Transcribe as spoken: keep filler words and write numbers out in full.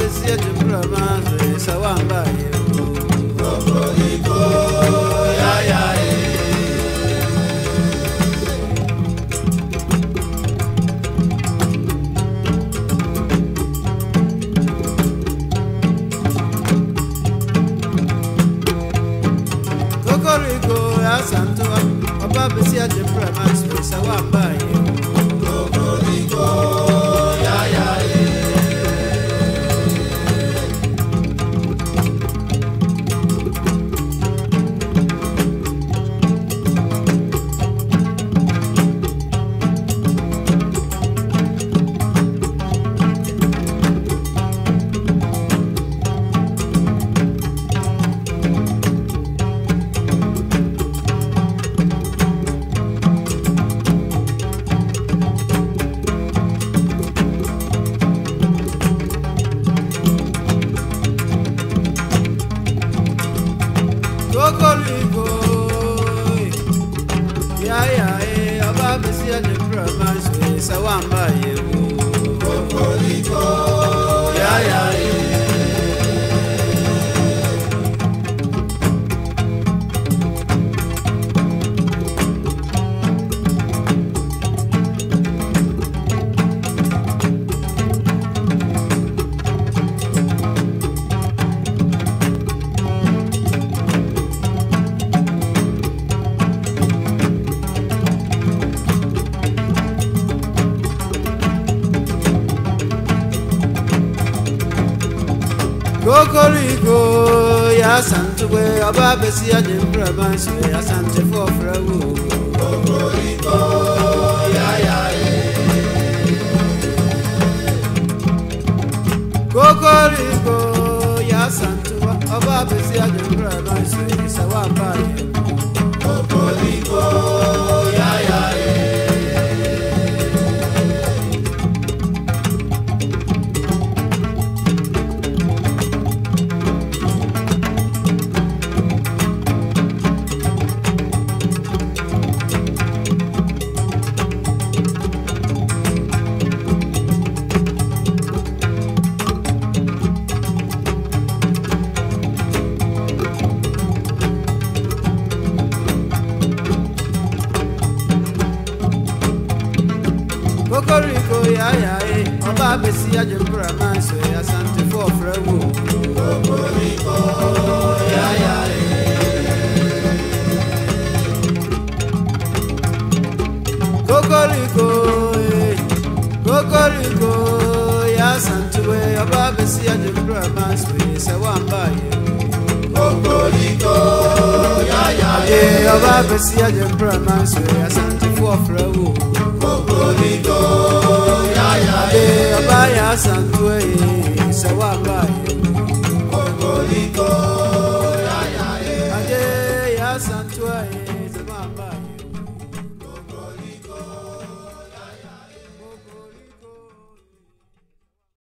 besia de Krama, Sawamba. Kronkohnkoo, ya ya Kronkohnkoo, ya santua, Oba besia de Krama, Sawamba. Kronkohnkoo, ya ya Kronkohnkoo, ya ya eh, Oba besia de Krama, Sawamba. Kronkohnkoo, ya ya Kronkohnkoo, ya santua, Oba besia de Krama, ya sante for frawu. Kronkohnkoo, ya ya Kronkohnkoo, ya santua, Oba besia de Krama, Sawamba. Kronkohnkoo, ya ya Kronkohnkoo, ya ya eh, Oba besia de Krama, ya sante for frawu. Kronkohnkoo, ya ya Kronkohnkoo, eh, Kronkohnkoo, ya santua, Oba besia de Krama, Sawamba. Kronkohnkoo, ya ya Eh, Oba besia de Krama, ya sante for frawu. Kronkohnkoo, ya ya Eh, Oba ya santua, Sawamba.